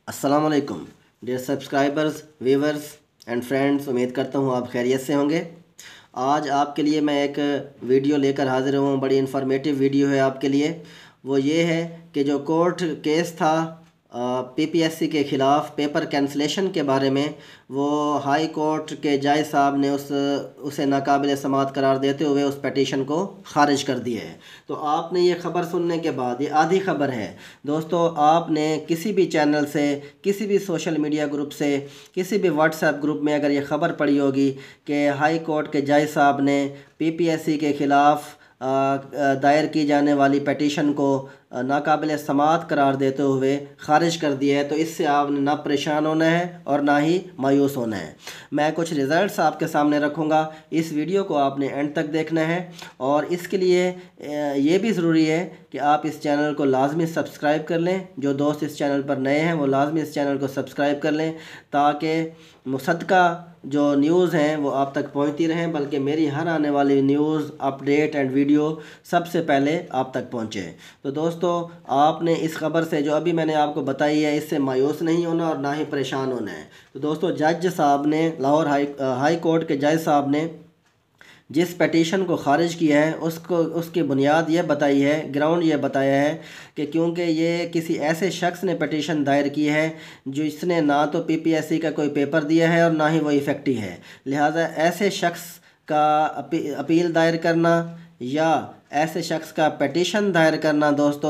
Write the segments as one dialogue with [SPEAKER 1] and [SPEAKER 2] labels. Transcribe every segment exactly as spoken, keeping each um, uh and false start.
[SPEAKER 1] अस्सलाम वालेकुम dear subscribers, viewers and friends. उम्मीद करता हूँ आप खैरियत से होंगे। आज आपके लिए मैं एक वीडियो लेकर हाज़िर हूँ। बड़ी इन्फॉर्मेटिव वीडियो है आपके लिए। वो ये है कि जो कोर्ट केस था पीपीएससी के ख़िलाफ़ पेपर कैंसलेशन के बारे में, वो हाई कोर्ट के जज साहब ने उस उसे नाकाबिल समाअत करार देते हुए उस पटिशन को ख़ारिज कर दिया है। तो आपने ये ख़बर सुनने के बाद, ये आधी ख़बर है दोस्तों, आपने किसी भी चैनल से, किसी भी सोशल मीडिया ग्रुप से, किसी भी व्हाट्सएप ग्रुप में अगर ये ख़बर पड़ी होगी कि हाई कोर्ट के जज साहब ने पीपीएससी के ख़िलाफ़ दायर की जाने वाली पटिशन को नाकाबिल समाअत करार देते हुए ख़ारिज कर दिया है, तो इससे आपने ना परेशान होना है और ना ही मायूस होना है। मैं कुछ रिज़ल्ट्स आपके सामने रखूँगा। इस वीडियो को आपने एंड तक देखना है और इसके लिए ये भी ज़रूरी है कि आप इस चैनल को लाजमी सब्सक्राइब कर लें। जो दोस्त इस चैनल पर नए हैं वो लाजमी इस चैनल को सब्सक्राइब कर लें ताकि मुसद्दक़ा जो न्यूज़ हैं वो आप तक पहुंचती रहें, बल्कि मेरी हर आने वाली न्यूज़, अपडेट एंड वीडियो सबसे पहले आप तक पहुंचे। तो दोस्तों, आपने इस खबर से जो अभी मैंने आपको बताई है, इससे मायूस नहीं होना और ना ही परेशान होना है। तो दोस्तों, जज साहब ने, लाहौर हाई हाई कोर्ट के जज साहब ने जिस पटिशन को ख़ारिज किया है उसको उसकी बुनियाद ये बताई है, ग्राउंड ये बताया है कि क्योंकि ये किसी ऐसे शख्स ने पटिशन दायर की है जिसने ना तो पीपीएससी का कोई पेपर दिया है और ना ही वो इफ़ेक्टिव है। लिहाजा ऐसे शख्स का अपी, अपील दायर करना या ऐसे शख्स का पटिशन दायर करना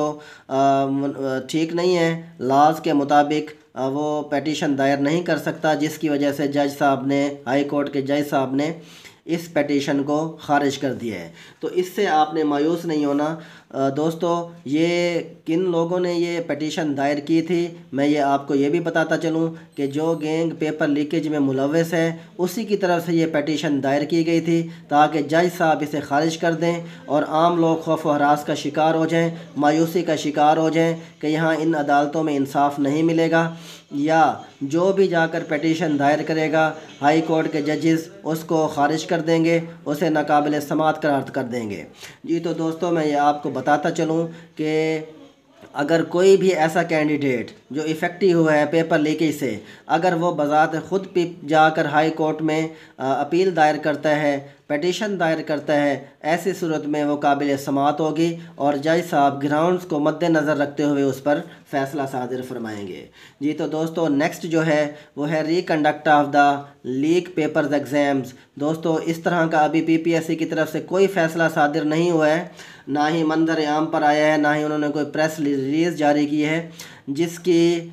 [SPEAKER 1] दोस्तों ठीक नहीं है। लॉज़ के मुताबिक वो पटिशन दायर नहीं कर सकता, जिसकी वजह से जज साहब ने, हाई कोर्ट के जज साहब ने इस पटिशन को ख़ारिज कर दिया है। तो इससे आपने मायूस नहीं होना। दोस्तों, ये किन लोगों ने ये पटिशन दायर की थी, मैं ये आपको ये भी बताता चलूँ कि जो गैंग पेपर लीकेज में मुलव्वस है उसी की तरफ से ये पटिशन दायर की गई थी ताकि जज साहब इसे ख़ारिज कर दें और आम लोग खौफ व हरास का शिकार हो जाएं, मायूसी का शिकार हो जाएं कि यहाँ इन अदालतों में इंसाफ नहीं मिलेगा, या जो भी जाकर पटिशन दायर करेगा हाई कोर्ट के जजेस उसको ख़ारिज कर देंगे, उसे नाकाबिल समाअत करार कर देंगे। जी तो दोस्तों, मैं ये आपको बताता चलूँ कि अगर कोई भी ऐसा कैंडिडेट जो इफ़ेक्टिव हुआ है पेपर लीकेज से, अगर वो बज़ात ख़ुद पे जाकर हाई कोर्ट में अपील दायर करता है, पटिशन दायर करता है, ऐसी सूरत में वो काबिल समाअत होगी और जज साहब ग्राउंड्स को मद्देनज़र रखते हुए उस पर फ़ैसला सादिर फरमाएंगे। जी तो दोस्तों, नेक्स्ट जो है वो है reconduct of the leak papers exams. दोस्तों, इस तरह का अभी पीपीएससी की तरफ से कोई फ़ैसला सादिर नहीं हुआ है, ना ही मंजर आम पर आया है, ना ही उन्होंने कोई प्रेस रिलीज़ जारी की है जिसकी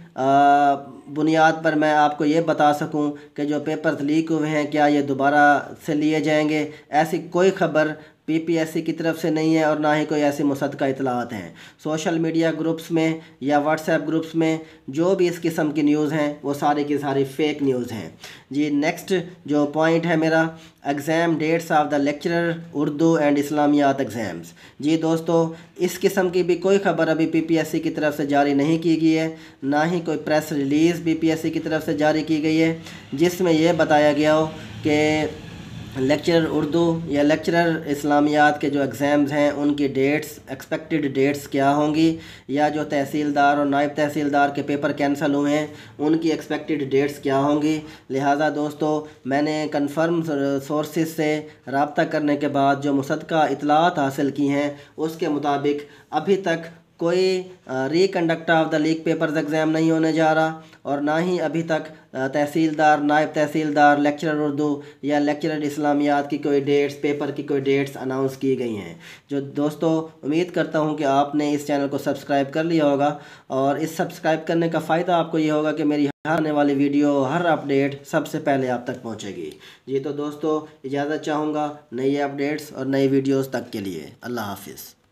[SPEAKER 1] बुनियाद पर मैं आपको ये बता सकूं कि जो पेपर्स लीक हुए हैं क्या ये दोबारा से लिए जाएंगे। ऐसी कोई ख़बर पीपीएससी की तरफ से नहीं है और ना ही कोई ऐसी मुसद्दक़ा इतलात हैं। सोशल मीडिया ग्रुप्स में या व्हाट्सएप ग्रुप्स में जो भी इस किस्म की न्यूज़ हैं वो सारी की सारी फेक न्यूज़ हैं। जी नेक्स्ट जो पॉइंट है मेरा, exam dates of the lecturer Urdu and Islamiyat exams. जी दोस्तों, इस किस्म की भी कोई ख़बर अभी पीपीएससी की तरफ से जारी नहीं की गई है, ना ही कोई प्रेस रिलीज़ पीपीएससी की तरफ से जारी की गई है जिसमें यह बताया गया हो कि लेक्चरर उर्दू या लेक्चरर इस्लामियात के जो एग्ज़ाम्स हैं उनकी डेट्स, एक्सपेक्टेड डेट्स क्या होंगी, या जो तहसीलदार और नायब तहसीलदार के पेपर कैंसिल हुए हैं उनकी एक्सपेक्टेड डेट्स क्या होंगी। लिहाजा दोस्तों, मैंने कंफर्म सोर्सेज से रब्ता करने के बाद जो मुसद्दक़ा इतलात हासिल की हैं उसके मुताबिक अभी तक कोई reconduct of the leak papers exam नहीं होने जा रहा और ना ही अभी तक तहसीलदार, नायब तहसीलदार, लेक्चरर उर्दू या लेक्चरर इस्लामियात की कोई डेट्स, पेपर की कोई डेट्स अनाउंस की गई हैं। जो दोस्तों, उम्मीद करता हूं कि आपने इस चैनल को सब्सक्राइब कर लिया होगा और इस सब्सक्राइब करने का फ़ायदा आपको ये होगा कि मेरी हर आने वाली वीडियो, हर अपडेट सबसे पहले आप तक पहुँचेगी। जी तो दोस्तों, इजाज़त चाहूँगा नई अपडेट्स और नई वीडियोज़ तक के लिए। अल्लाह हाफिज़।